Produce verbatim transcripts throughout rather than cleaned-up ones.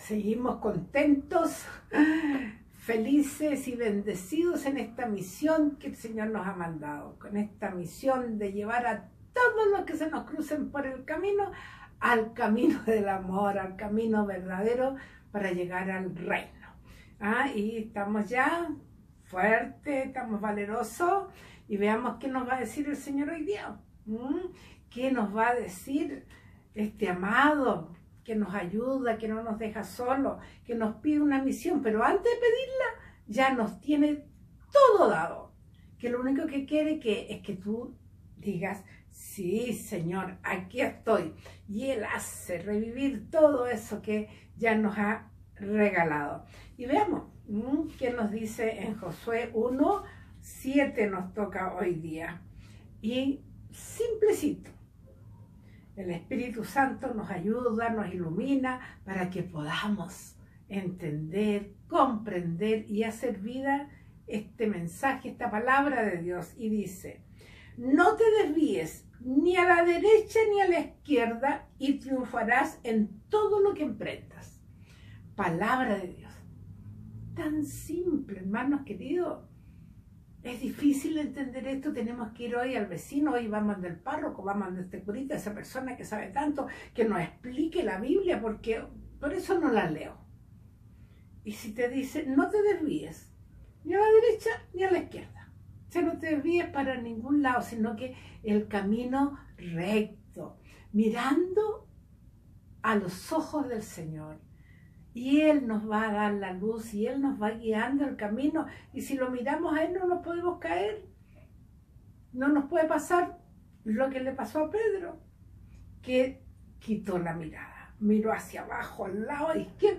Seguimos contentos, felices y bendecidos en esta misión que el Señor nos ha mandado, con esta misión de llevar a todos los que se nos crucen por el camino al camino del amor, al camino verdadero para llegar al reino. ¿Ah? Y estamos ya fuertes, estamos valerosos y veamos qué nos va a decir el Señor hoy día. ¿Mm? ¿Qué nos va a decir este amado que nos ayuda, que no nos deja solos, que nos pide una misión, pero antes de pedirla ya nos tiene todo dado? Que lo único que quiere que, es que tú digas, sí, Señor, aquí estoy. Y Él hace revivir todo eso que ya nos ha regalado. Y veamos ¿m? qué nos dice en Josué uno, siete nos toca hoy día. Y simplecito. El Espíritu Santo nos ayuda, nos ilumina para que podamos entender, comprender y hacer vida este mensaje, esta palabra de Dios. Y dice, no te desvíes ni a la derecha ni a la izquierda y triunfarás en todo lo que emprendas. Palabra de Dios. Tan simple, hermanos queridos. Es difícil entender esto, tenemos que ir hoy al vecino, hoy vamos del párroco, vamos de este curita, esa persona que sabe tanto, que nos explique la Biblia, porque por eso no la leo. Y si te dice, no te desvíes, ni a la derecha ni a la izquierda. O sea, no te desvíes para ningún lado, sino que el camino recto, mirando a los ojos del Señor. Y Él nos va a dar la luz y Él nos va guiando el camino. Y si lo miramos a Él no nos podemos caer. No nos puede pasar lo que le pasó a Pedro, que quitó la mirada. Miró hacia abajo, al lado izquierdo.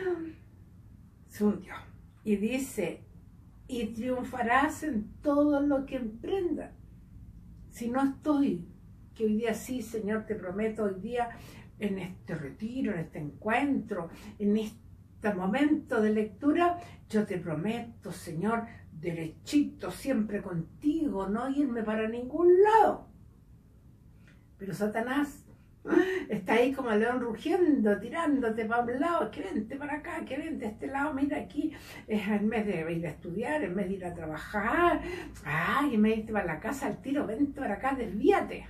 Se hundió. Y dice, y triunfarás en todo lo que emprendas. Si no estoy, que hoy día sí, Señor, te prometo, hoy día en este retiro, en este encuentro, en este momento de lectura, yo te prometo, Señor, derechito, siempre contigo, no irme para ningún lado. Pero Satanás está ahí como el león rugiendo, tirándote para un lado, que vente para acá, que vente a este lado, mira aquí, en vez de ir a estudiar, en vez de ir a trabajar, ay, en vez de irte para la casa al tiro, vente para acá, desvíate.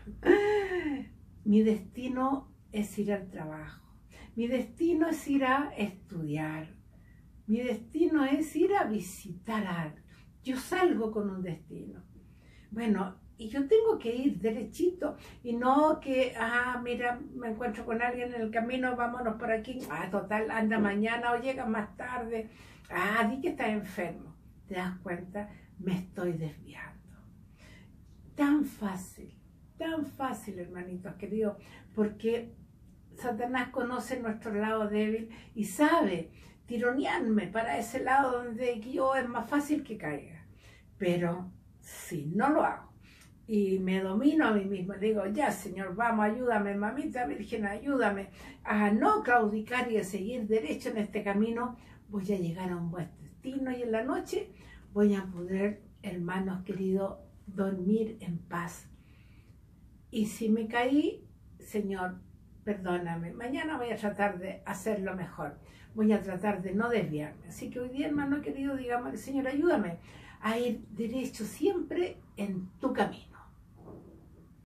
Mi destino es ir al trabajo, mi destino es ir a estudiar, mi destino es ir a visitar a alguien. Yo salgo con un destino. Bueno, y yo tengo que ir derechito y no que, ah, mira, me encuentro con alguien en el camino, vámonos por aquí, ah, total, anda mañana o llega más tarde, ah, di que estás enfermo. ¿Te das cuenta? Me estoy desviando. Tan fácil, tan fácil, hermanitos queridos, porque Satanás conoce nuestro lado débil y sabe tironearme para ese lado donde yo es más fácil que caiga. Pero si no lo hago y me domino a mí mismo, digo, ya Señor, vamos, ayúdame, mamita Virgen, ayúdame a no claudicar y a seguir derecho en este camino, voy a llegar a un buen destino y en la noche voy a poder, hermanos queridos, dormir en paz. Y si me caí, Señor, perdóname, mañana voy a tratar de hacerlo mejor, voy a tratar de no desviarme. Así que hoy día, hermano querido, digamos, Señor, ayúdame a ir derecho siempre en tu camino.